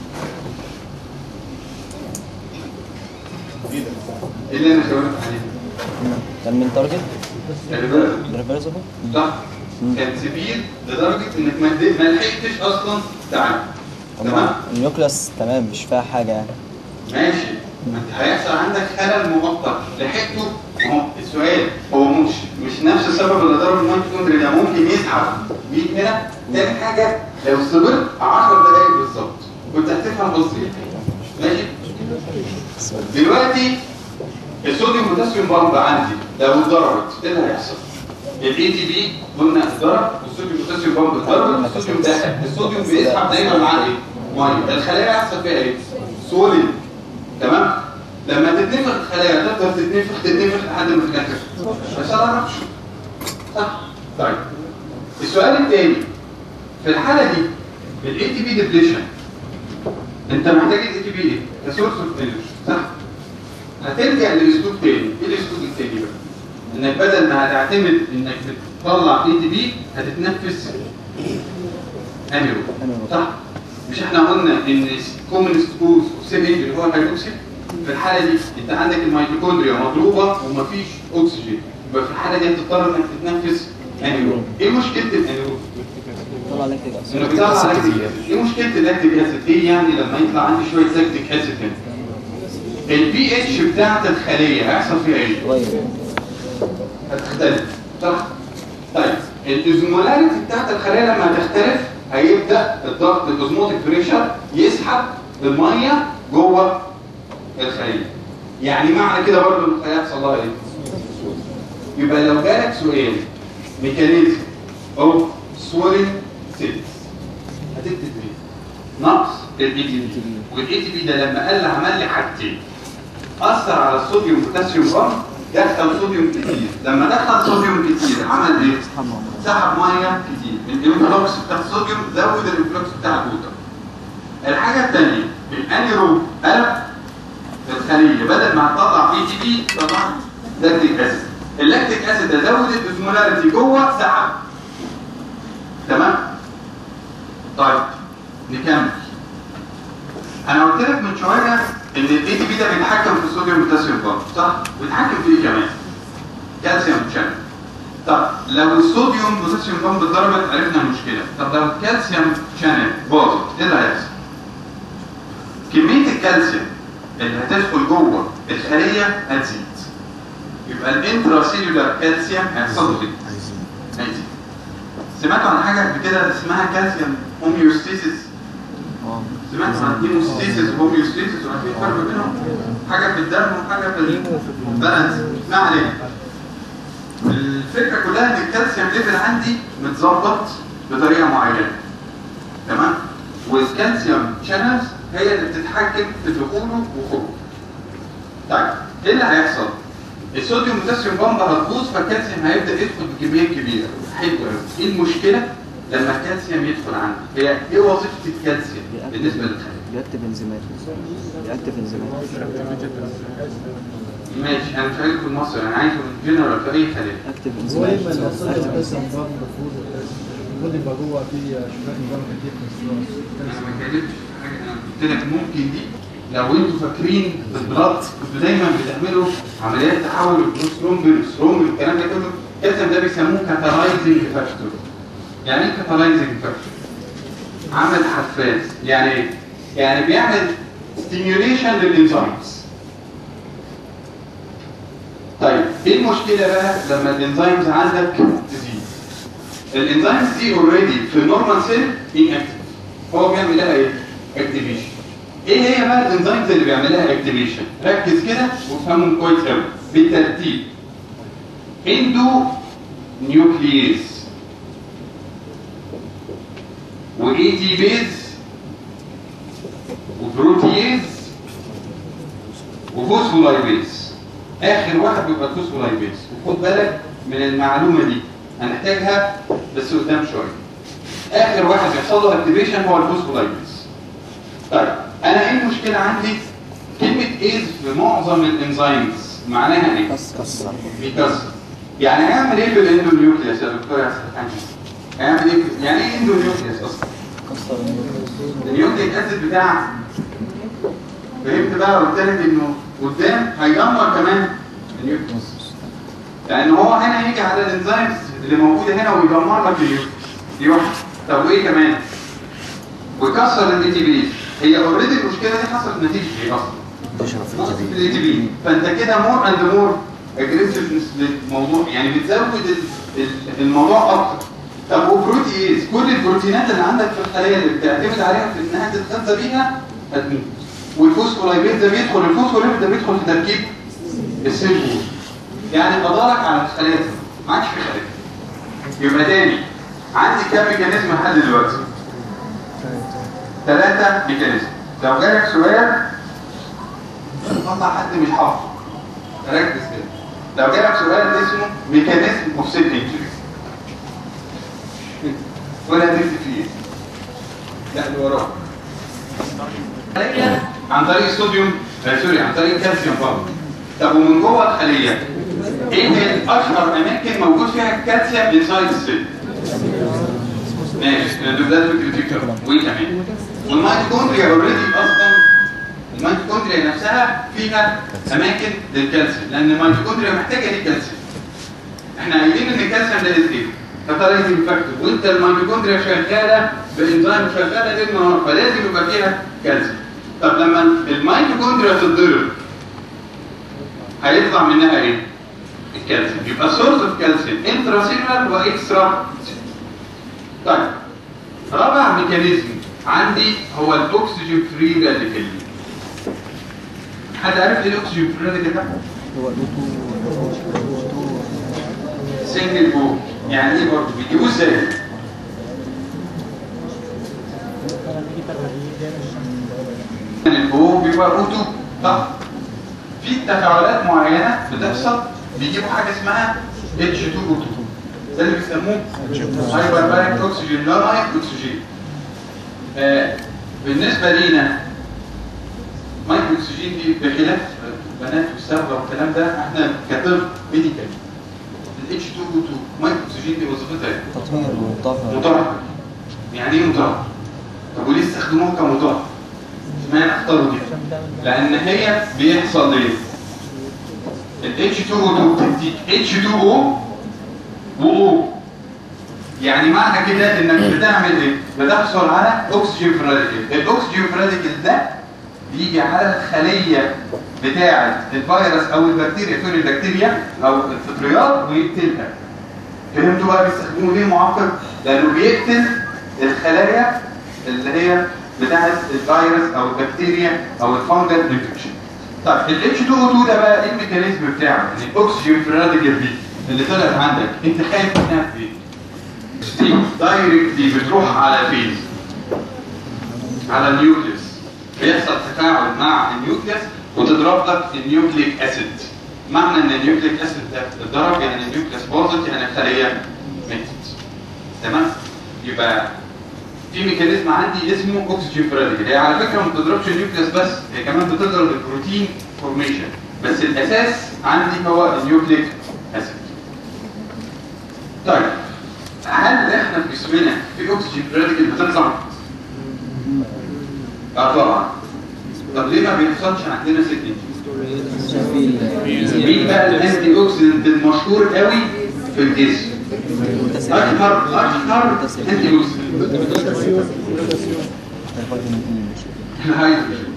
ايه اللي انا شاورت عليه؟ كان من تارجت الريفرسبل ريفرسبل صح؟ كان سبيل لدرجه انك ما ما لحقتش اصلا تعالج. تمام؟ النيوكلاس تمام مش فيها حاجه يعني. ماشي، ما انت هيحصل عندك خلل مؤقت لحقته. ما هو السؤال هو مش مش نفس السبب اللي ضرب الميتوكوندريا ده ممكن يسحب بيك هنا. تاني حاجه لو صبرت عشر دقايق بالظبط كنت هتفهم قصدي ايه. ماشي؟ دلوقتي الصوديوم بوتاسيوم بامب عندي لو اتضربت ايه اللي هيحصل؟ الاي تي بي قلنا اتضرب والصوديوم بوتاسيوم بامب اتضرب، الصوديوم دخل، الصوديوم بيسحب دايما معاه ايه؟ ميه. الخلايا هيحصل فيها ايه؟ سوليد. تمام؟ لما تتنفخ الخلايا تقدر تتنفخ تتنفخ لحد ما تتنفخ. بس انا ما اعرفش. صح؟ طيب. السؤال الثاني في الحاله دي الاي تي بي ديبليشن انت محتاج الاي تي بي ايه؟ كسورس اوف انرجي صح؟ هتلجأ لاسلوب تاني، ايه الاسلوب التاني بقى؟ انك بدل ما هتعتمد انك بتطلع اي تي بي هتتنفس انيروب صح؟ مش احنا قلنا ان كومنست كوز سيل اللي هو الهيدروكسيد؟ في الحاله دي انت عندك الميتوكوندريا مضروبه ومفيش اكسجين، يبقى في الحاله دي هتضطر انك تتنفس انيروب. ايه مشكله الانيروب؟ طلع لاكتيك اسيد. انه بيطلع لاكتيك اسيد. ايه مشكله اللاكتيك اسيد؟ ايه يعني لما يطلع عندي شويه لاكتيك اسيد هنا؟ البي اتش بتاعت الخليه هيحصل فيها ايه؟ هتختلف صح؟ طيب الاوزمولاريتي بتاعت الخليه لما هتختلف هيبدا الضغط الاوزموتيك بريشر يسحب الميه جوه الخليه. يعني معنى كده برضه ان الخليه هيحصل لها ايه؟ يبقى لو جالك سؤال ميكانيزم او سويلنج سيلز هتكتب ايه؟ نقص الاي تي بي، والاي تي بي ده لما قل عمل لي حاجتين. اثر على الصوديوم بوتاسيوم بامب، دخل صوديوم كتير، لما دخل صوديوم كتير عمل ايه؟ سحب ميه كتير، الانفلوكس بتاع الصوديوم زود الانفلوكس بتاع الووتر. الحاجه الثانيه الانيروب قلب الخليه بدل ما هتطلع اي تي بي طلع لاكتيك اسيد. اللاكتيك اسيد ده زود الاوزمولاريتي جوه سحب. تمام؟ طيب نكمل. انا قلت لك من شويه ان الاي تي بي ده بيتحكم في الصوديوم بوتاسيوم بامب صح؟ بيتحكم في ايه كمان؟ كالسيوم شانل. طب لو الصوديوم بوتاسيوم بامب اتضربت عرفنا المشكله. طب لو الكالسيوم شانل باظت ايه اللي هيحصل؟ كميه الكالسيوم اللي هتدخل جوه الخليه هتزيد. يبقى الانترا سيلولار كالسيوم هيحصل له ايه؟ هيزيد. سمعتوا عن حاجه قبل كده اسمها كالسيوم هوميوستاسيس؟ سمعت عن هيموستاسيس وهوميوستاسيس وعارفين الفرق بينهم؟ حاجه في الدم وحاجه في البالانس. ما علينا. الفكره كلها ان الكالسيوم ليفل عندي متظبط بطريقه معينه. تمام؟ والكالسيوم شانلز هي اللي بتتحكم في دخوله وخروجه. طيب ايه اللي هيحصل؟ الصوديوم بوتاسيوم بامب هتبوظ فالكالسيوم هيبدا يدخل بكميات كبيره. حلو قوي. ايه المشكله؟ لما الكالسيوم يدخل عندي، هي ايه وظيفه الكالسيوم بالنسبه للخلايا؟ بيكتب انزيمات بيكتب انزيمات ماشي، انا مش عايزه بالمصري، انا عايزه بالجنرال في اي خليه. اكتب انزيمات المفروض يبقى جوه في شويه نظام كتير في السلاس. انا ما اتكلمتش في حاجه، انا قلت لك ممكن دي لو انتوا فاكرين في البلاد كنتوا دايما بتعملوا عمليات تحول البروسترومبل والسترومبل والكلام ده كله، الكالسيوم ده بيسموه كاتالايزنج فاكتور. يعني ايه كاتالايزنج فاكتور؟ عامل حفاز. يعني ايه؟ يعني بيعمل ستيميوليشن للانزيمز. طيب ايه المشكله بقى لما الانزيمز عندك تزيد؟ الانزيمز دي اوريدي في النورمال سيل ان اكتف. هو بيعمل لها ايه؟ اكتيفيشن. ايه هي بقى الانزيمز اللي بيعمل لها اكتيفيشن؟ ركز كده وافهمهم كويس قوي بالترتيب. اندو نيوكلييز واي تي بيز وبروتييز وفوسفولايبيز. اخر واحد بيبقى الفوسفولايبيز، وخد بالك من المعلومه دي هنحتاجها بس قدام شويه. اخر واحد بيحصل له اكتيفيشن هو الفوسفولايبيز. طيب انا ايه المشكله عندي؟ كلمه ايز في معظم الانزيمز معناها ايه؟ كسر بيكسر. يعني هيعمل ايه في الاندونيوكليس يا دكتور يا استاذ؟ هيعمل ايه؟ يعني ايه اندونيوكليس اصلا؟ كسر النيوكليك اسيد بتاعك فهمت بقى؟ قلت لك انه قدام هيدمر كمان النيوكليس. لان هو هنا يجي على الانزيمز اللي موجوده هنا ويدمر لك النيوكليس. دي واحده. طب وايه كمان؟ ويكسر الاي تي بي. هي اوريدي المشكله دي حصلت نتيجه ايه اصلا؟ تشرب الاي تي بي. فانت كده مور اند مور اجريسيفنس للموضوع، يعني بتزود الموضوع اكتر. طب وبروتيز، كل البروتينات اللي عندك في الخليه اللي بتعتمد عليها في انها تتغذى بيها هتموت. والفوسفولايبيد ده بيدخل، الفوسفولايبيد ده بيدخل في تركيب السيل وول. يعني قدرك على الخلايا ما عادش في خلايا. يبقى تاني عندي كام ميكانيزم لحد دلوقتي؟ ثلاثة ميكانيزم. لو جالك سؤال طلع حد مش حافظ. ركز كده. لو جالك سؤال اسمه ميكانيزم اوف سيل انجري. ولا تكتب فيه. لا اللي وراه. عن طريق الصوديوم آه سوري عن طريق الكالسيوم برضه. طب ومن جوه الخليه ايه هي اشهر اماكن موجود فيها الكالسيوم انسايد السيل؟ ماشي الاندوبلازميك ريتيكولم وايه كمان؟ والميتوكوندريا اوريدي اصلا الميتوكوندريا نفسها فيها اماكن للكالسيوم لان الميتوكوندريا محتاجه للكالسيوم. احنا قايلين ان الكالسيوم ده ايه؟ كاتالايزنج فاكتور، وانت الميتوكوندريا شغاله بانزيم شغاله ليل نهار فلازم يبقى فيها كالسيوم. طب لما الميتوكوندريا تتضرب هيطلع منها ايه؟ الكالسيوم. يبقى سورس اوف كالسيوم انترا سيلولار واكسترا. طيب رابع ميكانيزم عندي هو الاكسجين فري راديكال. حد عارف ايه الاكسجين فري راديكال ده؟ هو سنجل بو. يعني ايه برضه؟ بيجيبوه ازاي؟ البو بيبقى او اتنين صح؟ في تفاعلات معينه بتحصل بيجيبوا حاجه اسمها اتش اتنين او اتنين. ده اللي بيسموه هايبرباريك اوكسجين لا نايت اوكسجين. آه بالنسبه لينا مايكرو اوكسجين دي بخلاف البنات والصبغه والكلام ده احنا كطب ميديكال الاتش اتنين او اتنين مايكرو اوكسجين دي وظيفتها ايه؟ تطهير ومطهر. مطهر. يعني ايه مطهر؟ طب وليه استخدموها كمطهر؟ اشمعنى اختاروا دي؟ لان هي بيحصل ايه؟ الاتش اتنين او اتنين بتديك اتش اتنين او و يعني معنى كده انك بتعمل ايه؟ بتحصل على اكسجين فراديكال. الاكسجين فراديكال ده بيجي على الخليه بتاعه الفيروس او البكتيريا سوري البكتيريا او الفطريات ويقتلها. فهمتوا بقى بيستخدموا ليه معقد؟ لانه بيقتل الخلايا اللي هي بتاعت الفيروس او البكتيريا او الفانجل انفكشن. طيب ال اتش تو او تو ده بقى ايه الميكانيزم بتاعه؟ يعني الاكسجين في الراديكال دي اللي طلعت عندك انت خايف منها فين؟ ستيم دايركتلي بتروح على فين؟ على النيوكليوس، بيحصل تفاعل مع النيوكليوس وتضرب لك النيوكليك اسيد. معنى ان النيوكليك اسيد ده اتضرب يعني النيوكليوس باظت، يعني الخليه ماتت. تمام؟ يبقى في ميكانيزم عندي اسمه اوكسجين فراديكال. هي على فكره ما بتضربش النيوكليوس بس، هي كمان بتضرب البروتين فورميشن، بس الاساس عندي هو النيوكليك اسيد. طيب هل احنا في جسمنا في اوكسجين فراديكال بتطلع؟ اه طبعا. طب ليه ما بيحصلش عندنا سيل انجري؟ مين بقى الانتي اوكسيدنت المشهور قوي في الجسم؟ اشهر اشهر انتي اوكسيدنت الهيدروجين.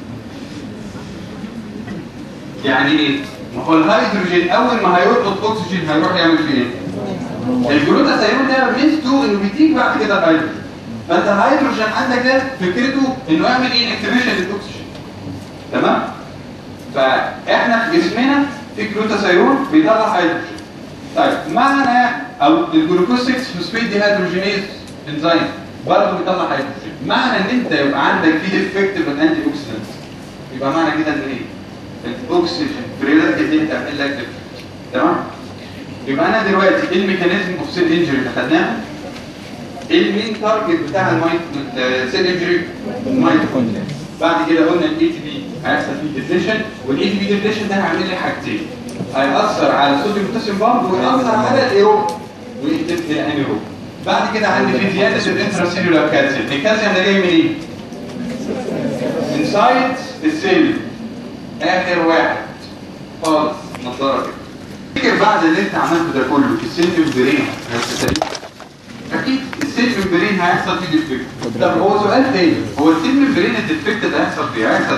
يعني ايه؟ ما هو الهيدروجين اول ما هيلقط اكسجين هيروح يعمل فيه ايه؟ الجلوتاثيون ده ميزته انه بيديك بعد كده الهيدروجين. فانت الهيدروجين عندك ده فكرته انه يعمل ايه؟ اكتيفيشن للاكسجين. تمام؟ فاحنا في جسمنا في جلوتاثيون بيطلع هيدروجين. طيب معنى او الجلوكوز ستة فوسفيت دي هيدروجينيز انزيم برضه بيطلع هيدروجين. معنى ان انت يبقى عندك في ديفكت في الانتي اوكسيدنت يبقى معنى كده ان ايه؟ الاكسجين بريلات دي تعمل لك ديفكت. تمام؟ يبقى انا دلوقتي ايه الميكانيزم اوف سيل انجري اللي خدناه؟ ايه المين تارجت بتاع السيل انجري؟ الميتوكوندريا. بعد كده قلنا الاي تي بي هيحصل فيه ديفليشن، والاي تي بي ديفليشن ده هيعمل لي حاجتين، هيأثر على الصوديوم بوتاسيوم بامب ويأثر على الايروب ويقلب الى انيروب. بعد كده عندي في زياده الانتراسيلولار كالسيوم. الكالسيوم ده جاي منين؟ من سايت السيل، اخر واحد خالص نظاره كده. فكر بعد اللي انت عملته ده كله السيل ممبرين هيحصل اكيد السيل ممبرين هيحصل فيه ديفكت. طب هو سؤال تاني، هو السيل ممبرين الديفكت ده هيحصل فيه هيحصل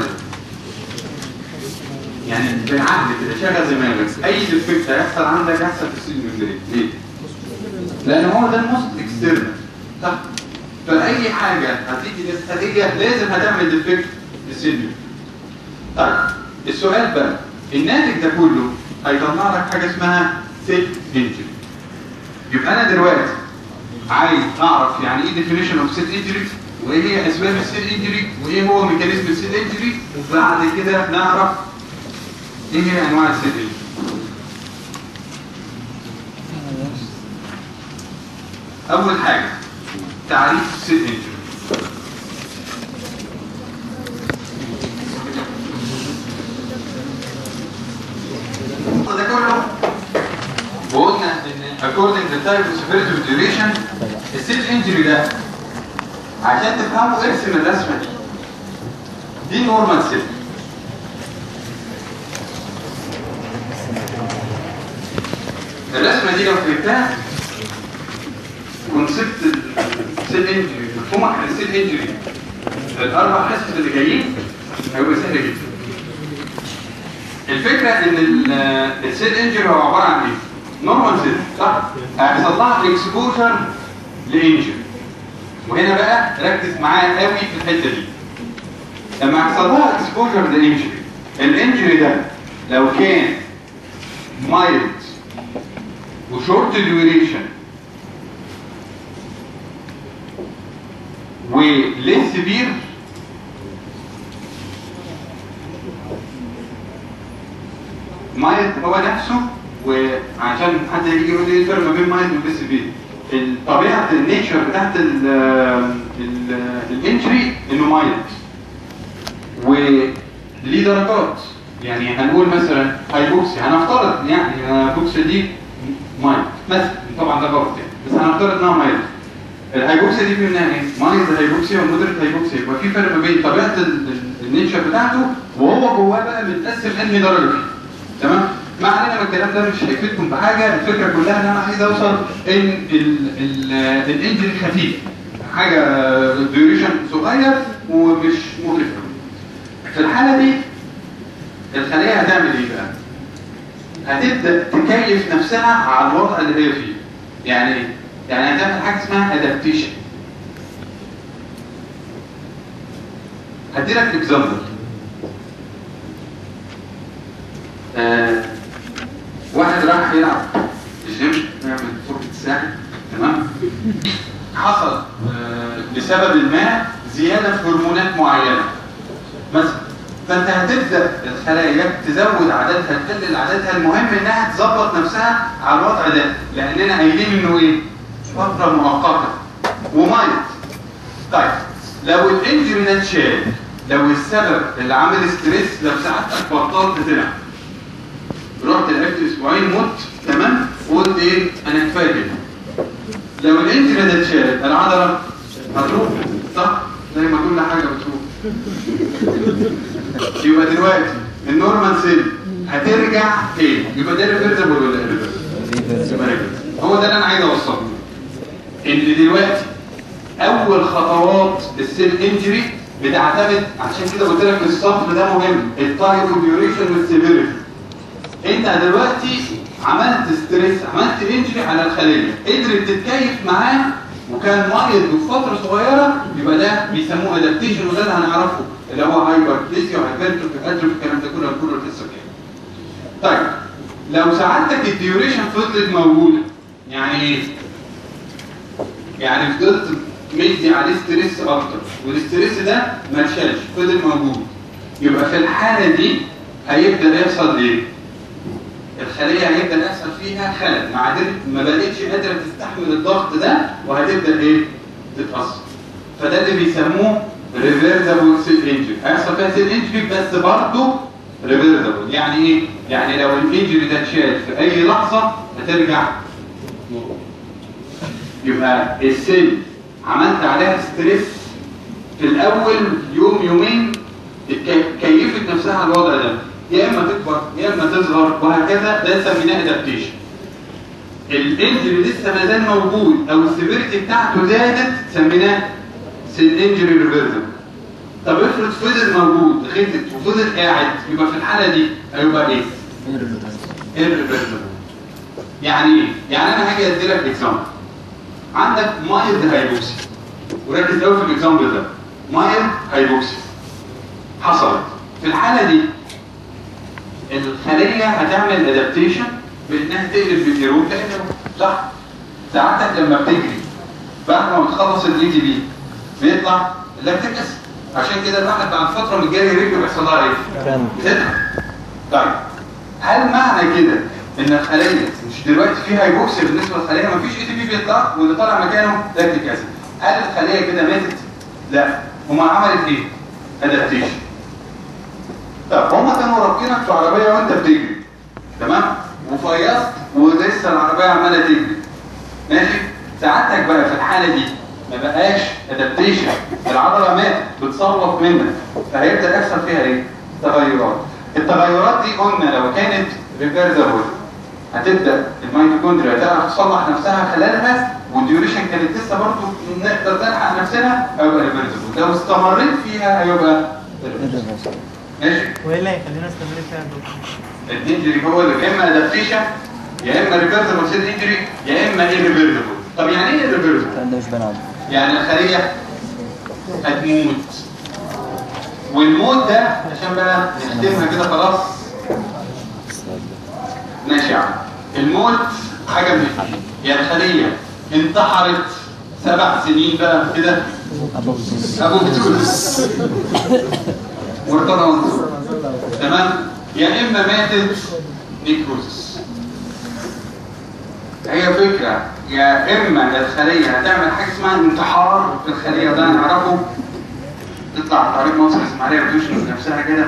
يعني بالعقل كده شغل دماغك اي ديفكت هيحصل عندك هيحصل في السيل ممبرين. ليه؟ لان هو ده الموست اكسترنال صح؟ فاي حاجه هتيجي للخليه لازم هتعمل ديفكت في السيل ممبرين. طيب السؤال بقى الناتج ده كله هيطلع لك حاجه اسمها سيل انجري. يبقى انا دلوقتي عايز اعرف يعني ايه ديفينيشن اوف سيل انجري، وايه هي اسباب السيل انجري، وايه هو ميكانيزم السيل انجري، وبعد كده نعرف ايه هي انواع السيل انجري. اول حاجه تعريف السيل انجري. ده كله وقلنا ان according to type of severity of duration السيل انجري ده عشان تفهموا ارسم الرسمه دي. دي نورمال سيل، الرسمه دي لو فهمتها كونسبت السيل انجري مفهومك عن السيل انجري الاربع حصص اللي جايين هيبقى سهل جدا. الفكره ان السيل انجري هو عباره عن ايه؟ نورمال سيل صح؟ هيحصل لها اكسبوجر لانجري. وهنا بقى ركز معايا قوي في الحته دي. لما يحصل لها اكسبوجر لانجري، الانجري ده لو كان مايلد وشورت ديوريشن وليس سيفير مايلد هو نفسه، وعشان حد يجي يقول لي ايه الفرق ما بين مايلد وليس سيفير؟ الطبيعه النيتشر بتاعت الانجري انه مايلد وليه درجات. يعني هنقول مثلا هايبوكسيا، هنفترض يعني الهايبوكسيا دي مايلد مثلا، طبعا ده غلط يعني بس هنفترض انها مايلد. الهايبوكسيا دي في منها ايه؟ مايلد هايبوكسيا ومودريت هايبوكسيا. يبقى في فرق ما بين طبيعه النيتشر بتاعته وهو جواه بقى متقسم انهي درجه فيه. تمام؟ ما علينا من الكلام ده مش هيفيدكم بحاجه. الفكره كلها ان انا عايز اوصل ان الانجري خفيف، حاجه ديوريشن صغير ومش مقرف. في الحاله دي الخليه هتعمل ايه بقى؟ هتبدا تكيف نفسها على الوضع اللي هي فيه. يعني ايه؟ يعني هتعمل حاجه اسمها ادابتيشن. هدي لك اكزامبل. آه واحد راح يلعب في الجيم يعمل فرقة الساحل، تمام؟ حصل آه لسبب ما زيادة في هرمونات معينة مثلا، فانت هتبدا الخلايا تزود عددها تقلل عددها، المهم انها تظبط نفسها على الوضع ده، لاننا قايلين انه ايه؟ فتره مؤقته ومرض. طيب لو الانجري ده اتشال، لو السبب اللي عامل ستريس، لو ساعتك بطلت تلعب رحت لعبت اسبوعين مت، تمام؟ وقلت ايه؟ انا كفايه كده. لو الانجري ده اتشال العضله هتروح، صح؟ زي ما كل حاجه بتروح. يبقى دلوقتي النورمال سيل هترجع تاني، يبقى ده ريفرسبل ولا ريفرسبل؟ هو ده اللي انا عايز اوصله، ان دلوقتي اول خطوات السيل انجري بتعتمد، عشان كده قلت لك الصف ده مهم، التايم والديوريشن والسيفيريتي. انت دلوقتي عملت ستريس، عملت انجري على الخليه، قدرت تتكيف معاه وكان مريض بفتره صغيره، يبقى ده بيسموه ادابتيشن، وده اللي هنعرفه اللي هو هايبربليسيا وهايبرتروفي اتروفي، الكلام ده كله هنقوله الحصه الجايه. طيب لو سعادتك الديوريشن فضلت موجوده، يعني ايه؟ يعني فضلت مدي عليه ستريس اكتر والستريس ده ما اتشالش فضل موجود، يبقى في الحاله دي هيبدا يحصل ايه؟ الخليه هيبدا يحصل فيها خلل، ما ما بقتش قادره تستحمل الضغط ده وهتبدا ايه؟ تتاثر. فده اللي بيسموه ريفيرسبل سيل انجري، هيحصل فيها سيل انجري بس برضه ريفيرسبل. يعني ايه؟ يعني لو الانجري ده اتشال في اي لحظه هترجع. يبقى السيل عملت عليها ستريس في الاول يوم يومين كيفت نفسها على الوضع ده، يا اما تكبر يا اما تصغر وهكذا، ده سميناه ادابتيشن. الانجري لسه ما زال موجود او السيفيريتي بتاعته زادت، سميناه سيل انجري ريفيرسبل. طب افرض فضل موجود غثت وفضل قاعد، يبقى في الحاله دي هيبقى ايه؟ irreversible. يعني ايه؟ يعني انا هاجي ادي لك اكزامبل. عندك مايلد هايبوكسي، وركز قوي في الاكزامبل ده. مايلد هايبوكسي حصلت، في الحاله دي الخليه هتعمل ادابتيشن بانها تقلب بالنيرون كانه، صح؟ ساعتك لما بتجري بعد ما بتخلص الاي دي بي بيطلع اللاكتيك اسيد، عشان كده الواحد بعد فتره من الجري رجله بيحصل لها ايه؟ بتتعب. طيب هل معنى كده ان الخليه مش دلوقتي في هايبوكسيا بالنسبه للخليه مفيش اي تي بي بيطلع واللي طالع مكانه لاكتيك اسيد؟ هل الخليه كده ماتت؟ لا، هما عملت ايه؟ ادابتيشن. طب هما كانوا رابطينك في عربيه وانت بتجري، تمام؟ وفيصت ولسه العربيه عماله تجري، ماشي؟ ساعتك بقى في الحاله دي ما بقاش ادابتيشن، العضله ماتت بتصوت منك، فهيبدا يحصل فيها ايه؟ تغيرات. التغيرات دي قلنا لو كانت ريفيرسبل هتبدا الميتوكوندريا تعرف تصلح نفسها خلالها، والديوريشن كانت لسه برضه نقدر نلحق نفسنا، هيبقى ريفيرسبل. لو استمريت فيها هيبقى ريفيرسبل. ماشي؟ وايه اللي هيخلينا نستمر فيها يا دكتور؟ الانجري هو اللي يا اما ادابتيشن يا اما ريفيرسبل سيل انجري يا اما ايه ريفيرسبل. طب يعني ايه ريفيرسبل؟ الكلام ده مش باين عنده. يعني الخليه هتموت، والموت ده عشان بقى نختمها كده خلاص. ماشي يا عم. الموت حاجه من الاثنين، يا الخليه انتحرت سبع سنين بقى كده ابوبتوس وارتضى، تمام؟ يا اما ماتت نيكروزس. هي فكره، يا اما الخليه هتعمل حاجه اسمها انتحار في الخليه، ده نعرفه، تطلع طريق مصر اسماعيليه وتشرب نفسها كده.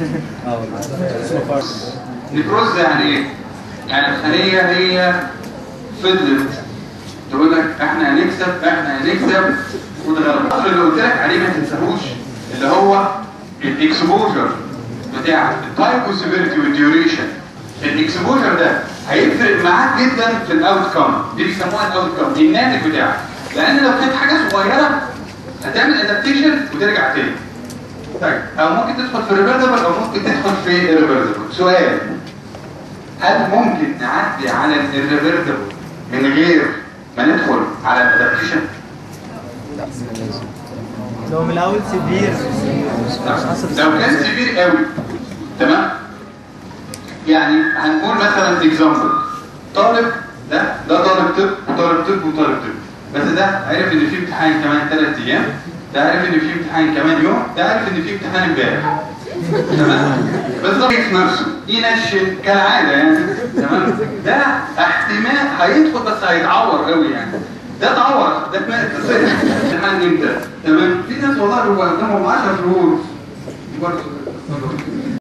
نيكروز يعني ايه؟ يعني الخليه هي فضلت تقول لك احنا هنكسب احنا هنكسب وتغلب. اللي قلت لك عليه ما تنساهوش، اللي هو الاكسبوجر بتاع التايب والسيفيريتي والديوريشن. الاكسبوجر ده هيفرق معاك جدا في الاوت كام، دي بيسموها الاوت كام، الناتج بتاعك. لان لو كانت حاجه صغيره هتعمل ادابتيشن وترجع تاني. طيب او ممكن تدخل في الريفيرسبل او ممكن تدخل في الريفيرسبل. سؤال، هل ممكن نعدي على الريفيرسبل من غير ما ندخل على الادابتيشن؟ لو من الاول سيفير لو كان سيفير قوي تمام، يعني هنقول مثلا اكزامبل طالب ده ده طالب طب وطالب طب وطالب طب، بس ده عرف ان في امتحان كمان ثلاث ايام، ده عرف ان في امتحان كمان يوم، ده عرف ان في امتحان امبارح تمام، بس ده في نفسه ينشن كالعاده يعني تمام، ده احتمال هيدخل بس هيتعور قوي يعني، ده اتعور ده امتحان امتى تمام. في ناس والله هو قدامهم عشر شهور برضه